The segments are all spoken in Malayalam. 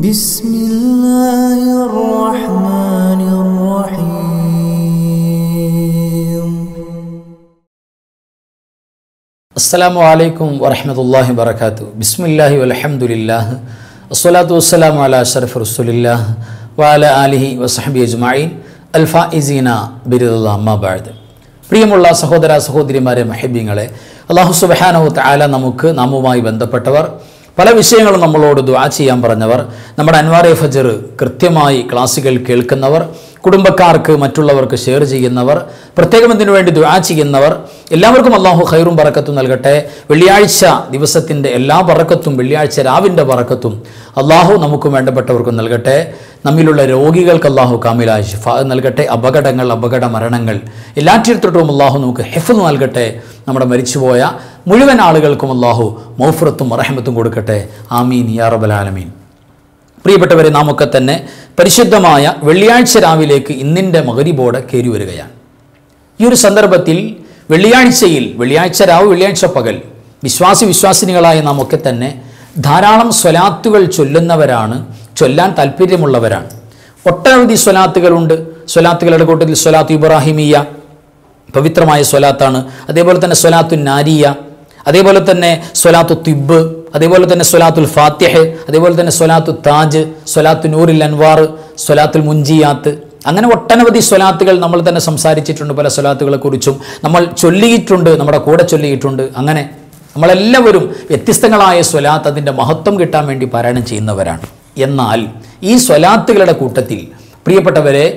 بسم الله الرحمن الرحيم. السلام عليكم ورحمة الله وبركاته. بسم الله والحمد لله والصلاة والسلام على أشرف رسول الله وعلى آله وصحبه أجمعين الفائزين برضا الله أما بعد. പ്രിയമുള്ള സഹോദര സഹോദരിമാരെ മഹബീങ്ങളെ, അല്ലാഹു സുബ്ഹാനഹു തആല നാമുമായി ബന്ധപ്പെട്ടവർ, പല വിഷയങ്ങളും നമ്മളോട് ദുആ ചെയ്യാൻ പറഞ്ഞവർ, നമ്മുടെ അൻവാറെ ഫജ്ർ കൃത്യമായി ക്ലാസ്സുകൾ കേൾക്കുന്നവർ, കുടുംബക്കാർക്ക് മറ്റുള്ളവർക്ക് ഷെയർ ചെയ്യുന്നവർ, പ്രത്യേകം ഇതിനു വേണ്ടി ദുആ ചെയ്യുന്നവർ, എല്ലാവർക്കും അല്ലാഹു ഖൈറും ബറക്കത്തും നൽകട്ടെ. വെള്ളിയാഴ്ച ദിവസത്തിൻ്റെ എല്ലാ ബറക്കത്തും, വെള്ളിയാഴ്ച രാവിൻ്റെ ബറക്കത്തും അല്ലാഹു നമുക്കും വേണ്ടപ്പെട്ടവർക്കും നൽകട്ടെ. നമ്മിലുള്ള രോഗികൾക്ക് അല്ലാഹു കാമിലായ ശിഫാ നൽകട്ടെ. അപകട മരണങ്ങൾ എല്ലാറ്റിടത്തോട്ടും അല്ലാഹു നമുക്ക് ഹിഫ്ള് നൽകട്ടെ. നമ്മുടെ മരിച്ചുപോയ മുഴുവൻ ആളുകൾക്കും അല്ലാഹു മഗ്ഫിറത്തും റഹ്മത്തും കൊടുക്കട്ടെ. ആമീൻ യാ റബ്ബൽ ആലമീൻ. പ്രിയപ്പെട്ടവരെ, നാമൊക്കെ തന്നെ പരിശുദ്ധമായ വെള്ളിയാഴ്ച രാവിലേക്ക് ഇന്നിൻ്റെ മഗ്രിബോടെ കയറി വരികയാണ്. ഈ ഒരു സന്ദർഭത്തിൽ വെള്ളിയാഴ്ച രാവ്, വെള്ളിയാഴ്ച പകൽ വിശ്വാസിനികളായ നാമൊക്കെ തന്നെ ധാരാളം സ്വലാത്തുകൾ ചൊല്ലുന്നവരാണ്, ചൊല്ലാൻ താല്പര്യമുള്ളവരാണ്. ഒട്ടനവധി സ്വലാത്തുകളുണ്ട്. സ്വലാത്തുകളുടെ കൂട്ടത്തിൽ സ്വലാത്ത് ഇബ്രാഹിമിയ പവിത്രമായ സ്വലാത്താണ്. അതേപോലെ തന്നെ സ്വലാത്തു നാരിയ, അതേപോലെ തന്നെ സ്വലാത്തു തിബ്, അതേപോലെ തന്നെ സ്വലാത്തുൽ ഫാത്തിഹ്, അതേപോലെ തന്നെ സ്വലാത്തു താജ്, സ്വലാത്തു നൂറിൽ അൻവാർ, സ്വലാത്തുൽ മുൻജിയാത്ത്. അങ്ങനെ ഒട്ടനവധി സ്വലാത്തുകൾ നമ്മൾ തന്നെ സംസാരിച്ചിട്ടുണ്ട്. പല സ്വലാത്തുകളെ കുറിച്ചും നമ്മൾ ചൊല്ലിയിട്ടുണ്ട്, നമ്മുടെ കൂടെ ചൊല്ലിയിട്ടുണ്ട്. അങ്ങനെ നമ്മളെല്ലാവരും വ്യത്യസ്തങ്ങളായ സ്വലാത്ത്, അതിൻ്റെ മഹത്വം കിട്ടാൻ വേണ്ടി പാരായണം ചെയ്യുന്നവരാണ്. എന്നാൽ ഈ സ്വലാത്തുകളുടെ കൂട്ടത്തിൽ പ്രിയപ്പെട്ടവരെ,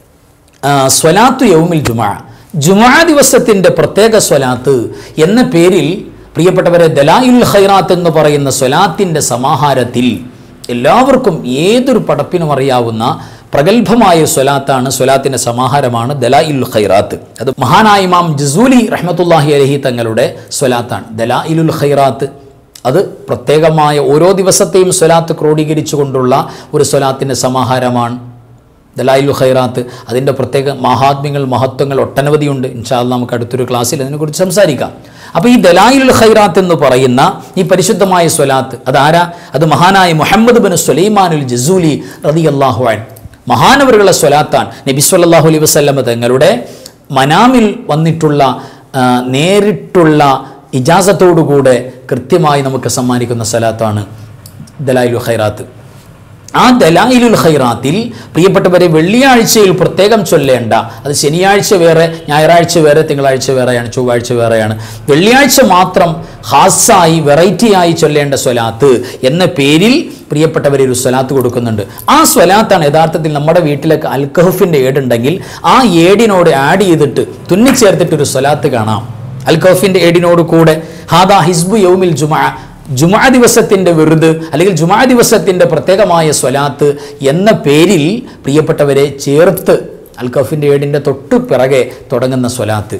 സ്വലാത്തു യൗമിൽ ജുമുഅ ദിവസത്തിൻ്റെ പ്രത്യേക സ്വലാത്ത് എന്ന പേരിൽ പ്രിയപ്പെട്ടവരെ ദലായിലുൽ ഖൈറാത്ത് എന്ന് പറയുന്ന സ്വലാത്തിൻ്റെ സമാഹാരത്തിൽ എല്ലാവർക്കും ഏതൊരു പടപ്പിനും അറിയാവുന്ന പ്രഗത്ഭമായ സ്വലാത്താണ്, സ്വലാത്തിൻ്റെ സമാഹാരമാണ് ദലായിലുൽ ഖൈറാത്ത്. അത് മഹാനായ ഇമാം ജസൂലി റഹ്മത്തുള്ളാഹി അലൈഹി തങ്ങളുടെ സ്വലാത്താണ് ദലായിലുൽ ഖൈറാത്ത്. അത് പ്രത്യേകമായ ഓരോ ദിവസത്തെയും സ്വലാത്ത് ക്രോഡീകരിച്ചുകൊണ്ടുള്ള ഒരു സ്വലാത്തിൻ്റെ സമാഹാരമാണ് ദലായിലുൽ ഖൈറാത്ത്. അതിൻ്റെ പ്രത്യേക മഹത്വങ്ങൾ ഒട്ടനവധിയുണ്ട്. ഇൻഷാ അല്ലാഹ് നമുക്ക് അടുത്തൊരു ക്ലാസ്സിൽ അതിനെക്കുറിച്ച് സംസാരിക്കാം. അപ്പോൾ ഈ ദലായിലുൽ ഖൈറാത്ത് എന്ന് പറയുന്ന ഈ പരിശുദ്ധമായ സ്വലാത്ത് അതാരാ? അത് മഹാനായ മുഹമ്മദ് ബിൻ സുലൈമാനുൽ ജസൂലി റളിയല്ലാഹു അൻഹു മഹാനവറുകളുടെ സ്വലാത്താണ്. നബി സല്ലല്ലാഹു അലൈഹി വസല്ലം തങ്ങളുടെ മനാമിൽ വന്നിട്ടുള്ള നേരിട്ടുള്ള ഇജാസത്തോടുകൂടെ കൃത്യമായി നമുക്ക് സമ്മാനിക്കുന്ന സ്വലാത്താണ് ദലായിലുൽ ഖൈറാത്ത്. ആ ദലായിലുൽ ഖൈറാത്തിൽ പ്രിയപ്പെട്ടവരെ വെള്ളിയാഴ്ചയിൽ പ്രത്യേകം ചൊല്ലേണ്ട, അത് ശനിയാഴ്ച വേറെ, ഞായറാഴ്ച വേറെ, തിങ്കളാഴ്ച വേറെയാണ്, ചൊവ്വാഴ്ച വേറെയാണ്. വെള്ളിയാഴ്ച മാത്രം ഖാസായി വെറൈറ്റിയായി ചൊല്ലേണ്ട സ്വലാത്ത് എന്ന പേരിൽ പ്രിയപ്പെട്ടവരെ ഒരു സ്വലാത്ത് കൊടുക്കുന്നുണ്ട്. ആ സ്വലാത്താണ് യഥാർത്ഥത്തിൽ നമ്മുടെ വീട്ടിലേക്ക് അൽകഹഫിൻ്റെ ഏടുണ്ടെങ്കിൽ ആ ഏടിനോട് ആഡ് ചെയ്തിട്ട് തുന്നിച്ചേർത്തിട്ടൊരു സ്വലാത്ത് കാണാം. അൽകഹഫിൻ്റെ ഏടിനോട് കൂടെ ഹാദാ ഹിസ്ബു യൗമിൽ ജുമുഅ ദിവസത്തിൻ്റെ വിറുദ് അല്ലെങ്കിൽ ജുമുഅ ദിവസത്തിൻ്റെ പ്രത്യേകമായ സ്വലാത്ത് എന്ന പേരിൽ പ്രിയപ്പെട്ടവരെ ചേർത്ത് അൽകഹഫിൻ്റെ ഏടിൻ്റെ തൊട്ടു പിറകെ തുടങ്ങുന്ന സ്വലാത്ത്.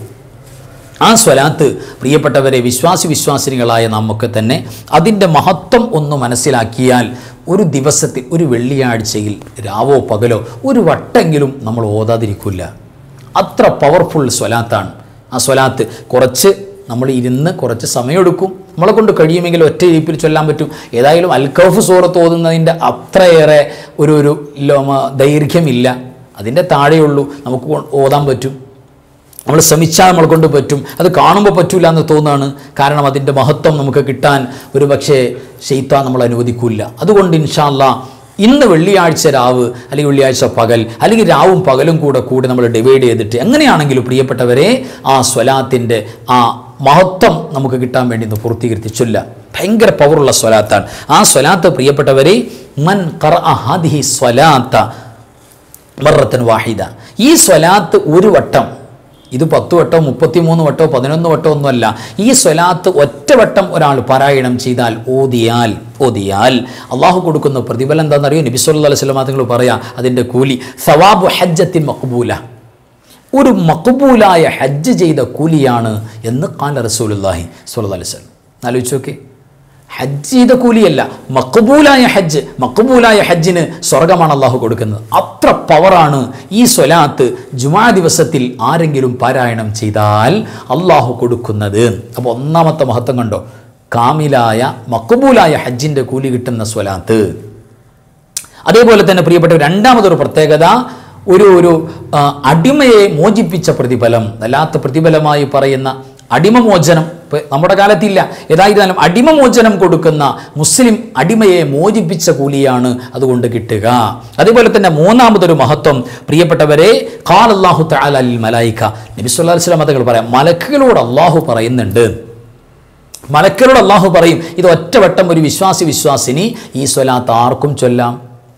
ആ സ്വലാത്ത് പ്രിയപ്പെട്ടവരെ വിശ്വാസിനികളായ നമുക്ക് തന്നെ അതിൻ്റെ മഹത്വം ഒന്ന് മനസ്സിലാക്കിയാൽ ഒരു ദിവസത്തിൽ, ഒരു വെള്ളിയാഴ്ചയിൽ രാവോ പകലോ ഒരു വട്ടെങ്കിലും നമ്മൾ ഓതാതിരിക്കില്ല. അത്ര പവർഫുൾ സ്വലാത്താണ് ആ സ്വലാത്ത്. കുറച്ച് നമ്മൾ ഇരുന്ന് കുറച്ച് സമയമെടുക്കും, നമ്മളെ കൊണ്ട് കഴിയുമെങ്കിൽ ഒറ്റ ഇരിപ്പിൽ ചൊല്ലാൻ പറ്റും. ഏതായാലും അൽകഹഫ് സൂറത്ത് ഓതുന്നതിൻ്റെ അത്രയേറെ ഒരു ദൈർഘ്യമില്ല, അതിൻ്റെ താഴെയുള്ളൂ. നമുക്ക് ഓതാൻ പറ്റും, നമ്മൾ ശ്രമിച്ചാൽ നമ്മളെ കൊണ്ട് പറ്റും. അത് കാണുമ്പോൾ പറ്റൂല എന്ന് തോന്നുകയാണ്. കാരണം അതിൻ്റെ മഹത്വം നമുക്ക് കിട്ടാൻ ഒരു പക്ഷേ ശൈത്താൻ നമ്മൾ അനുവദിക്കില്ല. അതുകൊണ്ട് ഇൻഷാ അല്ലാഹ് ഇന്ന് വെള്ളിയാഴ്ച രാവ് അല്ലെങ്കിൽ വെള്ളിയാഴ്ച പകൽ അല്ലെങ്കിൽ രാവും പകലും കൂടെ നമ്മൾ ഡിവൈഡ് ചെയ്തിട്ട് എങ്ങനെയാണെങ്കിലും പ്രിയപ്പെട്ടവരെ ആ സ്വലാത്തിൻ്റെ ആ മഹത്വം നമുക്ക് കിട്ടാൻ വേണ്ടി ഒന്ന് പൂർത്തീകരിച്ച് ചൊല്ലാം. ഭയങ്കര പവറുള്ള സ്വലാത്താണ് ആ സ്വലാത്ത്. പ്രിയപ്പെട്ടവരെ, മൻ ഖറഅ ഹാദിഹി സ്വലാത്ത മറത്തൻ വാഹിദ, ഈ സ്വലാത്ത് ഒരു വട്ടം, ഇത് 10 വട്ടമോ 33 വട്ടമോ 11 വട്ടമോ ഒന്നുമല്ല, ഈ സ്വലാത്ത് ഒറ്റവട്ടം ഒരാൾ പാരായണം ചെയ്താൽ ഓതിയാൽ അള്ളാഹു കൊടുക്കുന്ന പ്രതിഫലം എന്താണെന്നറിയോ? നബി സല്ലല്ലാഹു അലൈഹി വസല്ലം തങ്ങൾ പറയാം, അതിൻ്റെ കൂലി സവാബു ഹജ്ജത്തിൻ മഖ്ബൂല, ഒരു മഖ്ബൂലായ ഹജ്ജ് ചെയ്ത കൂലിയാണ് എന്ന് ഖാല റസൂലുള്ളാഹി സ്വല്ലല്ലാഹു അലൈഹി വസല്ലം. ആലോചിച്ച് നോക്കി, ഹജ്ജ് ചെയ്ത കൂലിയല്ല, മഖ്ബൂലായ ഹജ്ജിന് സ്വർഗമാണ് അള്ളാഹു കൊടുക്കുന്നത്. അത്ര പവറാണ് ഈ സ്വലാത്ത് ജുമുഅ ദിവസത്തിൽ ആരെങ്കിലും പാരായണം ചെയ്താൽ അള്ളാഹു കൊടുക്കുന്നത്. അപ്പോൾ ഒന്നാമത്തെ മഹത്വം കണ്ടോ, കാമിലായ മഖ്ബൂലായ ഹജ്ജിൻ്റെ കൂലി കിട്ടുന്ന സ്വലാത്ത്. അതേപോലെ തന്നെ പ്രിയപ്പെട്ട രണ്ടാമതൊരു പ്രത്യേകത, ഒരു അടിമയെ മോചിപ്പിച്ച പ്രതിഫലം, വല്ലാത്ത പ്രതിഫലമായി പറയുന്ന അടിമമോചനം നമ്മുടെ കാലത്തില്ല. ഏതായിരുന്നാലും അടിമമോചനം കൊടുക്കുന്ന മുസ്ലിം അടിമയെ മോചിപ്പിച്ച കൂലിയാണ് അതുകൊണ്ട് കിട്ടുക. അതേപോലെ തന്നെ മൂന്നാമതൊരു മഹത്വം പ്രിയപ്പെട്ടവരെ, ഖാല അല്ലാഹു തആല ലിൽ മലായിക, നബി സല്ലല്ലാഹു അലൈഹി വസല്ലം തങ്ങൾ പറയാം, മലക്കുകളോട് അല്ലാഹു പറയുന്നുണ്ട്, മലക്കുകളോട് അല്ലാഹു പറയും, ഇത് ഒറ്റവട്ടം ഒരു വിശ്വാസിനി ഈ സ്വലാത്ത് ആർക്കും ചൊല്ലാം.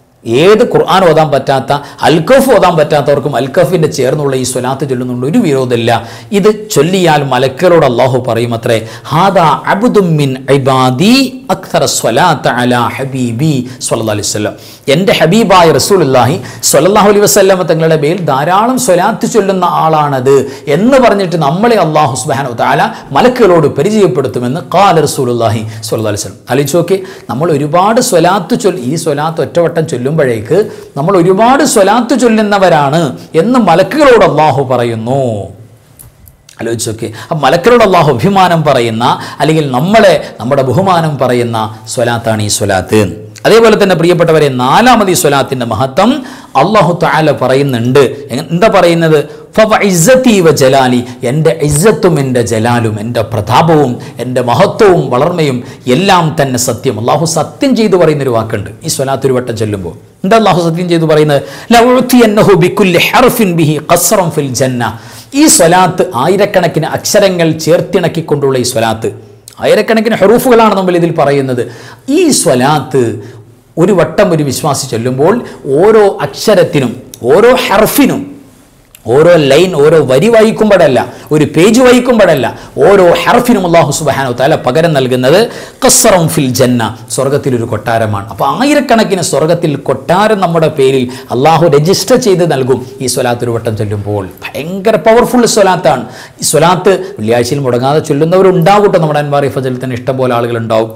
ഏത് ഖുർആൻ ഓതാൻ പറ്റാത്ത, അൽക്കഫ് ഓതാൻ പറ്റാത്തവർക്കും അൽക്കഫിന്റെ ചേർന്നുള്ള ഈ സ്വലാത്ത് ചൊല്ലുന്നുണ്ട്, ഒരു വിരോധമില്ല. ഇത് ചൊല്ലിയാൽ മലക്കുകളോട് അല്ലാഹു പറയും അത്രേ, ഹാദാ അബ്ദും മിൻ ഇബാദി അക്തറ സ്വലാത്ത അലാ ഹബീബി സ്വല്ലല്ലാഹു അലൈഹി വസല്ലം. എൻ്റെ ഹബീബായ റസൂലുള്ളാഹി സ്വല്ലല്ലാഹു അലൈഹി വസല്ലം തങ്ങളുടെ മേൽ ധാരാളം സ്വലാത്ത് ചൊല്ലുന്ന ആളാണത് എന്ന് പറഞ്ഞിട്ട് നമ്മളെ അല്ലാഹു സുബ്ഹാനഹു വതആല മലക്കുകളോട് പരിചയപ്പെടുത്തുമെന്ന് ഖാല റസൂലുള്ളാഹി സ്വല്ലല്ലാഹു അലൈഹി വസല്ലം. ആലോചിച്ച് നോക്കി, നമ്മൾ ഒരുപാട് സ്വലാത്ത് ഈ സ്വലാത്ത് ഒറ്റവട്ടം ചൊല്ലുമ്പോഴേക്ക് നമ്മൾ ഒരുപാട് സ്വലാത്ത് ചൊല്ലുന്നവരാണ് എന്ന് മലക്കുകളോട് അല്ലാഹു പറയുന്നു. ആലോചിച്ചൊക്കെ മലക്കുകളോട് അല്ലാഹു അഭിമാനം പറയുന്ന, അല്ലെങ്കിൽ നമ്മുടെ ബഹുമാനം പറയുന്ന സ്വലാത്താണ് ഈ സ്വലാത്ത്. അതേപോലെ തന്നെ പ്രിയപ്പെട്ടവരെ, നാലാമത് ഈ സ്വലാത്തിന്റെ മഹത്വം അല്ലാഹു തആല പറയുന്നുണ്ട്. എന്താ പറയുന്നത്? ഫഇസ്സതി വജലാലി, എൻ്റെ ഇസ്സത്തും എൻ്റെ ജലാലും എൻ്റെ പ്രതാപവും എൻ്റെ മഹത്വവും വളർമയും എല്ലാം തന്നെ സത്യം. അല്ലാഹു സത്യം ചെയ്തു പറയുന്നൊരു വാക്കുണ്ട് ഈ സ്വലാത്ത് ഒരു വട്ടം ചൊല്ലുമ്പോൾ. എന്താ അല്ലാഹു സത്യം ചെയ്തു പറയുന്നത്? ലഉതിയന്നഹു ബികുല്ലി ഹർഫിൻ ബിഹി ഖസ്റൻ ഫിൽ ജന്ന. ഈ സ്വലാത്ത് ആയിരക്കണക്കിന് അക്ഷരങ്ങൾ ചേർത്തിണക്കിക്കൊണ്ടുള്ള ഈ സ്വലാത്ത്, ആയിരക്കണക്കിന് ഹറൂഫുകളാണ് നമ്മൾ ഇതിൽ പറയുന്നത്. ഈ സ്വലാത്ത് ഒരു വട്ടം ഒരു വിശ്വാസി ചൊല്ലുമ്പോൾ ഓരോ അക്ഷരത്തിനും, ഓരോ ഹർഫിനും, ഓരോ ലൈൻ, ഓരോ വരി വായിക്കുമ്പോഴല്ല, ഒരു പേജ് വായിക്കുമ്പോഴല്ല, ഓരോ ഹർഫിനും അല്ലാഹു സുബ്ഹാനഹു വതആല പകരം നൽകുന്നത് ഖസ്റൻ ഫിൽ ജന്ന, സ്വർഗത്തിലൊരു കൊട്ടാരമാണ്. അപ്പോൾ ആയിരക്കണക്കിന് സ്വർഗത്തിൽ കൊട്ടാരം നമ്മുടെ പേരിൽ അല്ലാഹു രജിസ്റ്റർ ചെയ്ത് നൽകും ഈ സ്വലാത്ത് ഒരു വട്ടം ചൊല്ലുമ്പോൾ. ഭയങ്കര പവർഫുൾ സ്വലാത്താണ് ഈ സ്വലാത്ത്. വെള്ളിയാഴ്ചയിൽ മുടങ്ങാതെ ചൊല്ലുന്നവരുണ്ടാവട്ടെ, നമ്മുടെ അൻവാറി ഫജൽ തന്നെ ഇഷ്ടംപോലെ ആളുകളുണ്ടാവും.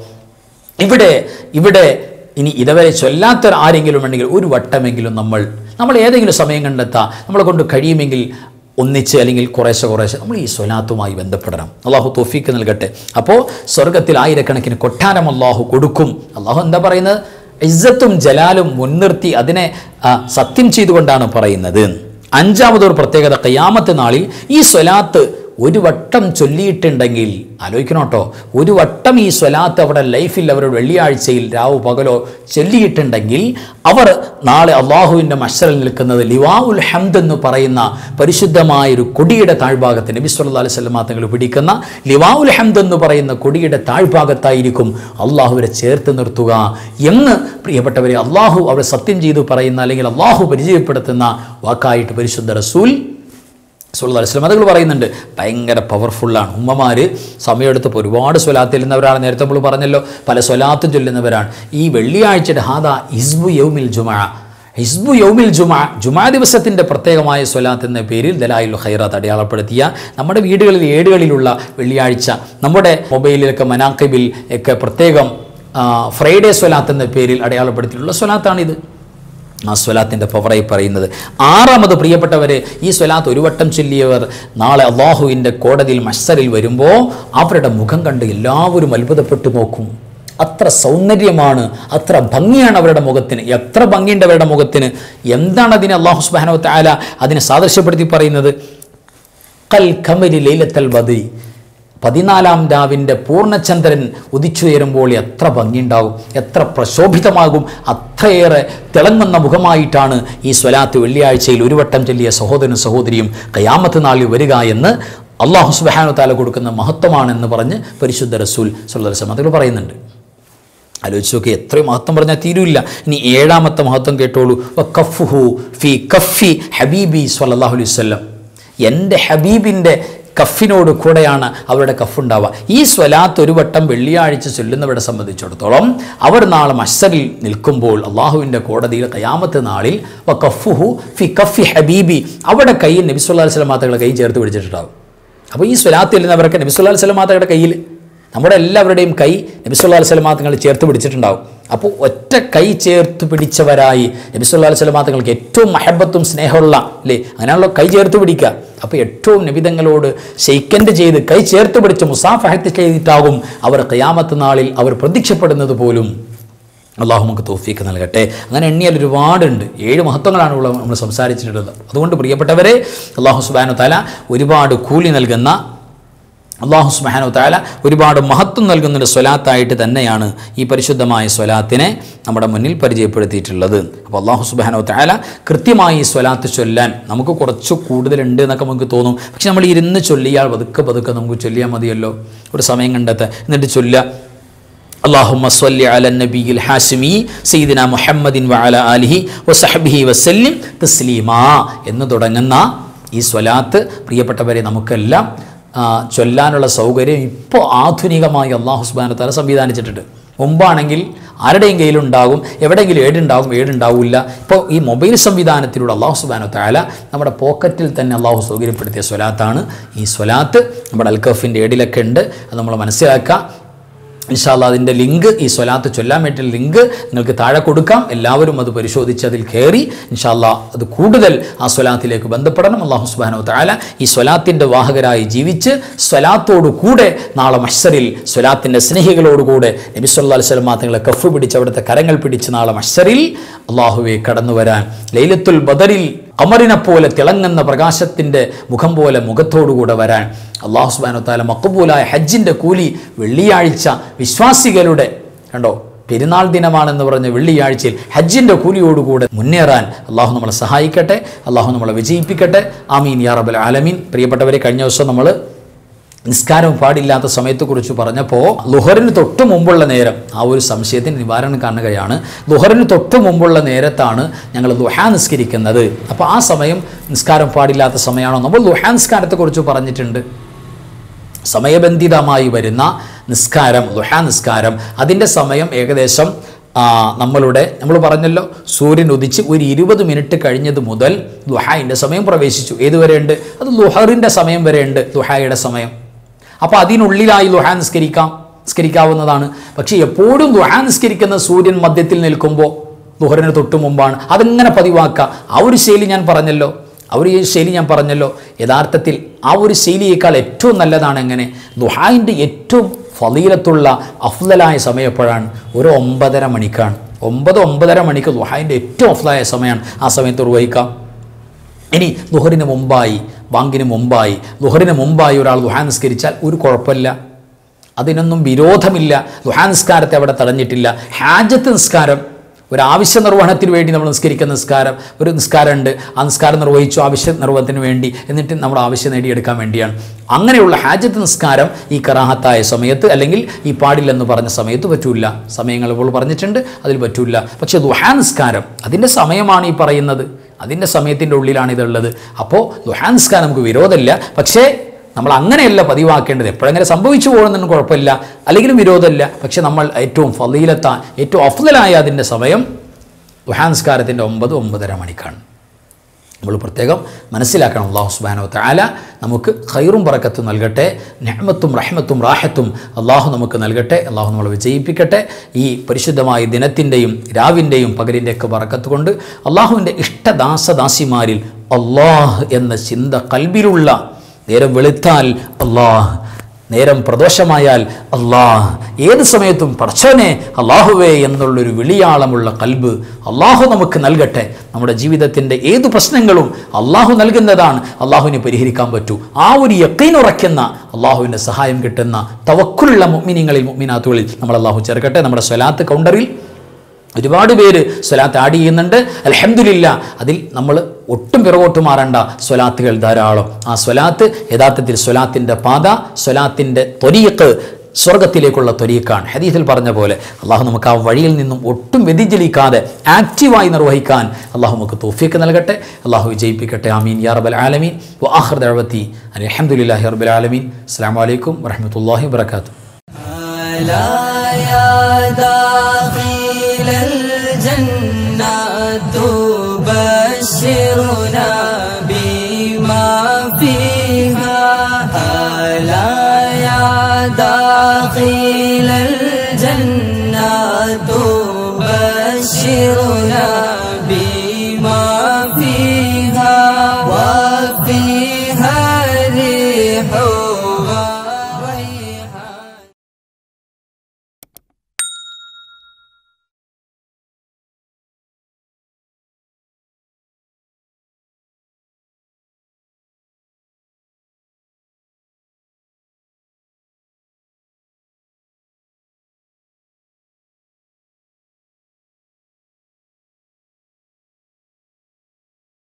ഇവിടെ ഇനി ഇതുവരെ ചൊല്ലാത്ത ആരെങ്കിലും ഉണ്ടെങ്കിൽ ഒരു വട്ടമെങ്കിലും നമ്മൾ ഏതെങ്കിലും സമയം കണ്ടെത്താം, നമ്മളെ കൊണ്ട് കഴിയുമെങ്കിൽ ഒന്നിച്ച് അല്ലെങ്കിൽ കുറേശ്ശെ നമ്മൾ ഈ സ്വലാത്തുമായി ബന്ധപ്പെടണം. അല്ലാഹു തൗഫീക്ക് നൽകട്ടെ. അപ്പോൾ സ്വർഗത്തിൽ ആയിരക്കണക്കിന് കൊട്ടാരം അല്ലാഹു കൊടുക്കും. അല്ലാഹു എന്താ പറയുന്നത്? ഇസ്സത്തും ജലാലും മുൻനിർത്തി അതിനെ സത്യം ചെയ്തുകൊണ്ടാണ് പറയുന്നത്. അഞ്ചാമതൊരു പ്രത്യേകത, ഖിയാമത്ത് നാളിൽ ഈ സ്വലാത്ത് ഒരു വട്ടം ചൊല്ലിയിട്ടുണ്ടെങ്കിൽ, ആലോചിക്കണം കേട്ടോ, ഒരു വട്ടം ഈ സ്വലാത്ത് അവിടെ ലൈഫിൽ അവരുടെ വെള്ളിയാഴ്ചയിൽ രാവു പകലോ ചൊല്ലിയിട്ടുണ്ടെങ്കിൽ അവർ നാളെ അള്ളാഹുവിൻ്റെ മഹ്ശറിൽ നിൽക്കുന്നത് ലിവാഉൽ ഹംദ് എന്ന് പറയുന്ന പരിശുദ്ധമായൊരു കൊടിയുടെ താഴ്ഭാഗത്ത്, നബി സല്ലല്ലാഹു അലൈഹി വസല്ലം തങ്ങൾ പിടിക്കുന്ന ലിവാഉൽ ഹംദ് എന്ന് പറയുന്ന കൊടിയുടെ താഴ്ഭാഗത്തായിരിക്കും അള്ളാഹുവിനെ ചേർത്ത് നിർത്തുക എന്ന് പ്രിയപ്പെട്ടവരെ അള്ളാഹു അവരെ സത്യം ചെയ്തു പറയുന്ന, അല്ലെങ്കിൽ അള്ളാഹു പരിചയപ്പെടുത്തുന്ന വാക്കായിട്ട് പരിശുദ്ധ റസൂൽ സല്ലല്ലാഹു അലൈഹി വസല്ലം അതുകൾ പറയുന്നുണ്ട്. ഭയങ്കര പവർഫുള്ളാണ്. ഉമ്മമാർ സമയമെടുത്തപ്പോൾ ഒരുപാട് സ്വലാത്ത് ചെല്ലുന്നവരാണ്. നേരത്തെ നമ്മൾ പറഞ്ഞല്ലോ, പല സ്വലാത്തും ചൊല്ലുന്നവരാണ്. ഈ വെള്ളിയാഴ്ചയുടെ ഹാദാ ഹിസ്ബു യൗമിൽ ജുമുഅ, ഹിസ്ബു യൗമിൽ ജുമുഅ ദിവസത്തിൻ്റെ പ്രത്യേകമായ സ്വലാത്ത് എന്ന പേരിൽ ദലായിലുൽ ഖൈറാത്ത് അടയാളപ്പെടുത്തിയ നമ്മുടെ വീടുകളിൽ ഏടുകളിലുള്ള വെള്ളിയാഴ്ച, നമ്മുടെ മൊബൈലിലൊക്കെ മനാഖിബിൽ ഒക്കെ പ്രത്യേകം ഫ്രൈഡേ സ്വലാത്ത് എന്ന പേരിൽ അടയാളപ്പെടുത്തിയിട്ടുള്ള സ്വലാത്താണിത്. ആ സ്വലാത്തിൻ്റെ പവറായി പറയുന്നത്. ആറാമത് പ്രിയപ്പെട്ടവരെ, ഈ സ്വലാത്ത് ഒരു വട്ടം ചൊല്ലിയവർ നാളെ അള്ളാഹുവിൻ്റെ കോടതിയിൽ മഹ്ശറിൽ വരുമ്പോൾ അവരുടെ മുഖം കണ്ട് എല്ലാവരും അത്ഭുതപ്പെട്ടു നോക്കും. അത്ര സൗന്ദര്യമാണ്, അത്ര ഭംഗിയാണ് അവരുടെ മുഖത്തിന്. എത്ര ഭംഗിയുണ്ട് അവരുടെ മുഖത്തിന്! എന്താണ് അതിനെ അല്ലാഹു സുബ്ഹാനഹു വതആല അതിനെ സാദൃശ്യപ്പെടുത്തി പറയുന്നത്? ഖൽ ഖമരി ലൈലത്തുൽ ബദ്രി, 14-ാം രാവിൻ്റെ പൂർണ്ണചന്ദ്രൻ ഉദിച്ചുയരുമ്പോൾ എത്ര ഭംഗിയുണ്ടാകും, എത്ര പ്രശോഭിതമാകും, അത്രയേറെ തിളങ്ങുന്ന മുഖമായിട്ടാണ് ഈ സ്വലാത്ത് വെള്ളിയാഴ്ചയിൽ ഒരു വട്ടം ചൊല്ലിയ സഹോദരനും സഹോദരിയും ഖിയാമത്ത് നാളിൽ വരിക എന്ന് അല്ലാഹു സുബ്ഹാനഹു വതആല കൊടുക്കുന്ന മഹത്വമാണെന്ന് പറഞ്ഞ് പരിശുദ്ധ റസൂൽ സല്ലല്ലാഹു അലൈഹി വസല്ലം അതുകൾ പറയുന്നുണ്ട്. ആലോചിച്ച് നോക്കി, എത്രയും മഹത്വം പറഞ്ഞാൽ തീരുമില്ല. ഇനി ഏഴാമത്തെ മഹത്വം കേട്ടോളൂ. വഖഫുഹു ഫീ കഫി ഹബീബി സ്വല്ലല്ലാഹു അലൈഹി വസല്ലം, എൻ്റെ ഹബീബിൻ്റെ കഫിനോട് കൂടെയാണ് അവരുടെ കഫുണ്ടാവുക. ഈ സ്വലാത്ത് ഒരു വട്ടം വെള്ളിയാഴ്ച ചൊല്ലുന്നവരെ സംബന്ധിച്ചിടത്തോളം അവർ നാളെ മഹ്ശറിൽ നിൽക്കുമ്പോൾ അള്ളാഹുവിൻ്റെ കോടതിയിൽ ഖിയാമത്ത് നാളിൽ വഖഫുഹു ഫി കഫി ഹബീബി, അവിടെ കയ്യിൽ നബി സല്ലല്ലാഹു അലൈഹി വസല്ലം തങ്ങളുടെ കൈ ചേർത്ത് പിടിച്ചിട്ടുണ്ടാവും. അപ്പോൾ ഈ സ്വലാത്ത് ചെല്ലുന്നവർക്ക് നബി സല്ലല്ലാഹു അലൈഹി വസല്ലം തങ്ങളുടെ കയ്യിൽ, നമ്മുടെ എല്ലാവരുടെയും കൈ നബി സല്ലല്ലാഹു അലൈഹി വസല്ലം തങ്ങൾ ചേർത്ത് പിടിച്ചിട്ടുണ്ടാവും. അപ്പോൾ ഒറ്റ കൈ ചേർത്ത് പിടിച്ചവരായി നബി സല്ലല്ലാഹു അലൈഹി വസല്ലം തങ്ങൾക്ക് ഏറ്റവും മഹബത്തും സ്നേഹമുള്ള അല്ലേ, അങ്ങനെയാണല്ലോ കൈ ചേർത്ത് പിടിക്കുക. അപ്പോൾ ഏറ്റവും നബിതങ്ങളോട് ഷെയ്ക്കൻഡ് ചെയ്ത് കൈ ചേർത്ത് പിടിച്ച് മുസാഫഹത്ത് ചെയ്തിട്ടാകും അവർ ഖിയാമത്ത് നാളിൽ അവർ പ്രത്യക്ഷപ്പെടുന്നത് പോലും. അള്ളാഹു നമുക്ക് തൗഫീഖ് നൽകട്ടെ. അങ്ങനെ എണ്ണിയാൽ ഒരുപാടുണ്ട്. 7 മഹത്വങ്ങളാണ് നമ്മൾ സംസാരിച്ചിട്ടുള്ളത്. അതുകൊണ്ട് പ്രിയപ്പെട്ടവരെ, അള്ളാഹു സുബ്ഹാനഹു തആല ഒരുപാട് കൂലി നൽകുന്ന, അള്ളാഹു സുബ്ഹാനഹു തആല ഒരുപാട് മഹത്വം നൽകുന്നൊരു സ്വലാത്തായിട്ട് തന്നെയാണ് ഈ പരിശുദ്ധമായ സ്വലാത്തിനെ നമ്മുടെ മുന്നിൽ പരിചയപ്പെടുത്തിയിട്ടുള്ളത്. അപ്പോൾ അള്ളാഹു സുബ്ഹാനഹു തആല കൃത്യമായി ഈ സ്വലാത്ത് ചൊല്ലാൻ നമുക്ക് കുറച്ച് കൂടുതലുണ്ട് എന്നൊക്കെ നമുക്ക് തോന്നും. പക്ഷെ നമ്മൾ ഇരുന്ന് ചൊല്ലിയാൽ പതുക്കെ നമുക്ക് ചൊല്ലിയാൽ മതിയല്ലോ. ഒരു സമയം കണ്ടെത്തുക, എന്നിട്ട് ചൊല്ലുക. അല്ലാഹുമ്മ സ്വല്ലി അല നബിയിൽ ഹാഷിമി സയ്യിദിന മുഹമ്മദിൻ വഅല ആലിഹി വസഹ്ബിഹി വസല്ലിം തസ്ലീമാ എന്ന് തുടങ്ങുന്ന ഈ സ്വലാത്ത് പ്രിയപ്പെട്ടവരെ നമുക്കെല്ലാം ചൊല്ലാനുള്ള സൗകര്യം ഇപ്പോൾ ആധുനികമായി അല്ലാഹു സുബ്ഹാനഹു തആല സംവിധാനിച്ചിട്ടുണ്ട്. മുമ്പാണെങ്കിൽ ആരുടെയും കയ്യിലുണ്ടാകും, എവിടെയെങ്കിലും ഏടുണ്ടാവില്ല. ഇപ്പോൾ ഈ മൊബൈൽ സംവിധാനത്തിലൂടെ അല്ലാഹു സുബ്ഹാനഹു തആല നമ്മുടെ പോക്കറ്റിൽ തന്നെ അല്ലാഹു സൗകര്യപ്പെടുത്തിയ സ്വലാത്താണ് ഈ സ്വലാത്ത്. നമ്മുടെ അൽകഫിൻ്റെ ഏടിലൊക്കെ ഉണ്ട്, അത് നമ്മൾ മനസ്സിലാക്കുക. ഇൻഷാ അല്ലാഹ് അതിൻ്റെ ലിങ്ക്, ഈ സ്വലാത്ത് ചൊല്ലാൻ വേണ്ടിയുള്ള ലിങ്ക് നിങ്ങൾക്ക് താഴെ കൊടുക്കാം. എല്ലാവരും അത് പരിശോധിച്ച് അതിൽ കയറി ഇൻഷാ അല്ലാഹ് അത് കൂടുതൽ ആ സ്വലാത്തിലേക്ക് ബന്ധപ്പെടണം. അല്ലാഹു സുബ്ഹാനഹു തആല ഈ സ്വലാത്തിൻ്റെ വാഹകരായി ജീവിച്ച് സ്വലാത്തോടു കൂടെ നാളെ മഹ്ശറിൽ സ്വലാത്തിൻ്റെ സ്നേഹികളോടുകൂടെ നബി സല്ലല്ലാഹു അലൈഹി വസല്ലം തങ്ങളെ കഫ് പിടിച്ച് അവിടുത്തെ കരങ്ങൾ പിടിച്ച് നാളെ മഹ്ശറിൽ അല്ലാഹുവെ കടന്നു വരാൻ, ലൈലത്തുൽ ബദറിൽ ഖമറിനെ പോലെ തിളങ്ങുന്ന പ്രകാശത്തിൻ്റെ മുഖം പോലെ മുഖത്തോടുകൂടെ വരാൻ അല്ലാഹു സുബ്ഹാനഹു തആല മഖബൂലായ ഹജ്ജിൻ്റെ കൂലി വെള്ളിയാഴ്ച വിശ്വാസികളുടെ കണ്ടോ പെരുന്നാൾ ദിനമാണെന്ന് പറഞ്ഞ വെള്ളിയാഴ്ചയിൽ ഹജ്ജിൻ്റെ കൂലിയോടുകൂടെ മുന്നേറാൻ അല്ലാഹു നമ്മളെ സഹായിക്കട്ടെ. അല്ലാഹു നമ്മളെ വിജയിപ്പിക്കട്ടെ. ആമീൻ യാ റബ്ബൽ ആലമീൻ. പ്രിയപ്പെട്ടവരെ, കഴിഞ്ഞ ദിവസം നമ്മൾ നിസ്കാരം പാടില്ലാത്ത സമയത്തെക്കുറിച്ച് പറഞ്ഞപ്പോൾ ളുഹറിന് തൊട്ട് മുമ്പുള്ള നേരം, ആ ഒരു സംശയത്തിന് നിവാരണം കാണുകയാണ്. ളുഹറിന് തൊട്ട് മുമ്പുള്ള നേരത്താണ് ഞങ്ങൾ ദുഹാ നിസ്കരിക്കുന്നത്. അപ്പോൾ ആ സമയം നിസ്കാരം പാടില്ലാത്ത സമയമാണോ? നമ്മൾ ദുഹാ നിസ്കാരത്തെക്കുറിച്ച് പറഞ്ഞിട്ടുണ്ട്. സമയബന്ധിതമായി വരുന്ന നിസ്കാരം, ദുഹാ നിസ്കാരം, അതിൻ്റെ സമയം ഏകദേശം നമ്മൾ പറഞ്ഞല്ലോ, സൂര്യൻ ഉദിച്ച് ഒരു 20 മിനിറ്റ് കഴിഞ്ഞത് മുതൽ ദുഹായിൻ്റെ സമയം പ്രവേശിച്ചു. ഏതുവരെ ഉണ്ട്? അത് ളുഹറിൻ്റെ സമയം വരെ ഉണ്ട്, ദുഹായുടെ സമയം. അപ്പോൾ അതിനുള്ളിലായി ദുഹാ നിസ്കരിക്കാവുന്നതാണ്. പക്ഷേ എപ്പോഴും ദുഹാ നിസ്കരിക്കുന്ന സൂര്യൻ മധ്യത്തിൽ നിൽക്കുമ്പോൾ ളുഹറിന് തൊട്ട് മുമ്പാണ്. അതിങ്ങനെ പതിവാക്കുക. ആ ഒരു ശൈലി ഞാൻ പറഞ്ഞല്ലോ. യഥാർത്ഥത്തിൽ ആ ഒരു ശൈലിയേക്കാൾ ഏറ്റവും നല്ലതാണ് എങ്ങനെ? ദുഹായിൻ്റെ ഏറ്റവും ഫളീലത്തുള്ള അഫ്ളലായ സമയം എപ്പോഴാണ്? ഒരു 9:30 മണിക്കാണ്. 9-9:30 മണിക്ക് ദുഹായിൻ്റെ ഏറ്റവും അഫ്ളലായ സമയമാണ്. ആ സമയത്ത് നിർവഹിക്കാം. ഇനി ളുഹറിന് മുമ്പായി, ബാങ്കിന് മുമ്പായി, ളുഹറിന് മുമ്പായി ഒരാൾ ദുഹാ നിസ്കരിച്ചാൽ ഒരു കുഴപ്പമില്ല, അതിനൊന്നും വിരോധമില്ല. ദുഹാ നിസ്കാരത്തെ അവിടെ തടഞ്ഞിട്ടില്ല. ഹാജത്ത് നിസ്കാരം, ഒരു ആവശ്യ നിർവഹണത്തിന് വേണ്ടി നമ്മൾ നിസ്കരിക്കുന്ന ഒരു നിസ്കാരമുണ്ട്. ആ നിസ്കാരം നിർവഹിച്ചു ആവശ്യ നിർവഹണത്തിന് വേണ്ടി, എന്നിട്ട് നമ്മുടെ ആവശ്യം നേടിയെടുക്കാൻ വേണ്ടിയാണ്. അങ്ങനെയുള്ള ഹാജത്ത് നിസ്കാരം ഈ കറാഹത്തായ സമയത്ത് അല്ലെങ്കിൽ ഈ പാടില്ലെന്ന് പറഞ്ഞ സമയത്ത് പറ്റൂല. സമയങ്ങൾ ഇപ്പോൾ പറഞ്ഞിട്ടുണ്ട്, അതിൽ പറ്റൂല. പക്ഷേ ദുഹാ നിസ്കാരം അതിൻ്റെ സമയമാണ് ഈ പറയുന്നത്, അതിൻ്റെ സമയത്തിൻ്റെ ഉള്ളിലാണ് ഇതുള്ളത്. അപ്പോൾ ദുഹാ നിസ്കാരം നമുക്ക് വിരോധമില്ല. പക്ഷേ നമ്മൾ അങ്ങനെയല്ല പതിവാക്കേണ്ടത്. എപ്പോഴെങ്ങനെ സംഭവിച്ചു പോകുന്നതിന് കുഴപ്പമില്ല, അല്ലെങ്കിലും വിരോധമില്ല. പക്ഷെ നമ്മൾ ഏറ്റവും ഫളീലത്തായ, ഏറ്റവും അഫ്ളലായ അതിൻ്റെ സമയം ദുഹാ നിസ്കാരത്തിൻ്റെ 9-9:30 മണിക്കാണ്. നമ്മൾ പ്രത്യേകം മനസ്സിലാക്കണം. അല്ലാഹു സുബ്ഹാനഹു തആല നമുക്ക് ഖൈറും ബറക്കത്തും നൽകട്ടെ. നിഅമത്തും റഹ്മത്തും റാഹത്തും അല്ലാഹു നമുക്ക് നൽകട്ടെ. അല്ലാഹു നമ്മളെ വിജയിപ്പിക്കട്ടെ. ഈ പരിശുദ്ധമായ ദിനത്തിൻ്റെയും രാവിൻ്റെയും പകലിൻ്റെയൊക്കെ ബറക്കത്ത് കൊണ്ട് അല്ലാഹുവിൻ്റെ ഇഷ്ടദാസദാസിമാരിൽ അല്ലാഹ് എന്ന ചിന്ത കൽബിലുള്ള, നേരം വെളുത്താൽ അല്ലാഹ്, നേരം പ്രദോഷമായാൽ അല്ലാഹ്, ഏത് സമയത്തും പടച്ചോനെ അല്ലാഹുവേ എന്നുള്ളൊരു വിളിയാളമുള്ള കൽബ് അല്ലാഹു നമുക്ക് നൽകട്ടെ. നമ്മുടെ ജീവിതത്തിൻ്റെ ഏതു പ്രശ്നങ്ങളും അല്ലാഹു നൽകുന്നതാണ്, അല്ലാഹുവിനെ പരിഹരിക്കാൻ പറ്റൂ. ആ ഒരു യഖീൻ ഉറയ്ക്കുന്ന, അല്ലാഹുവിൻ്റെ സഹായം കിട്ടുന്ന തവക്കുലുള്ള മുഅ്മിനീങ്ങളിൽ മുഅ്മിനാത്തുകളിൽ നമ്മൾ അല്ലാഹു ചേർക്കട്ടെ. നമ്മുടെ സ്വലാത്ത് കൗണ്ടറിൽ ഒരുപാട് പേര് സ്വലാത്ത് ആഡ് ചെയ്യുന്നുണ്ട്. അൽഹംദുലില്ലാ. അതിൽ നമ്മൾ ഒട്ടും പിറകോട്ട് മാറേണ്ട സ്വലാത്തുകൾ ധാരാളം. ആ സ്വലാത്ത് യഥാർത്ഥത്തിൽ സ്വലാത്തിൻ്റെ പാത, സ്വലാത്തിൻ്റെ ത്വരീഖ്, സ്വർഗത്തിലേക്കുള്ള ത്വരീഖാണ്. ഹദീസിൽ പറഞ്ഞ പോലെ അള്ളാഹു നമുക്ക് ആ വഴിയിൽ നിന്നും ഒട്ടും വ്യതിചലിക്കാതെ ആക്റ്റീവായി നിർവഹിക്കാൻ അള്ളാഹു നമുക്ക് തൗഫീഖ് നൽകട്ടെ. അള്ളാഹു വിജയിപ്പിക്കട്ടെ. ആമീൻ യാ റബ്ബൽ ആലമീൻ. വആഖിറു ദഅവതി അൽഹംദുലില്ലാഹി റബ്ബിൽ ആലമീൻ. അസ്സലാമു അലൈക്കും വറഹ്മത്തുള്ളാഹി വബറകാതുഹു. الجنة تبشرنا بما فيها. هلا يا داخل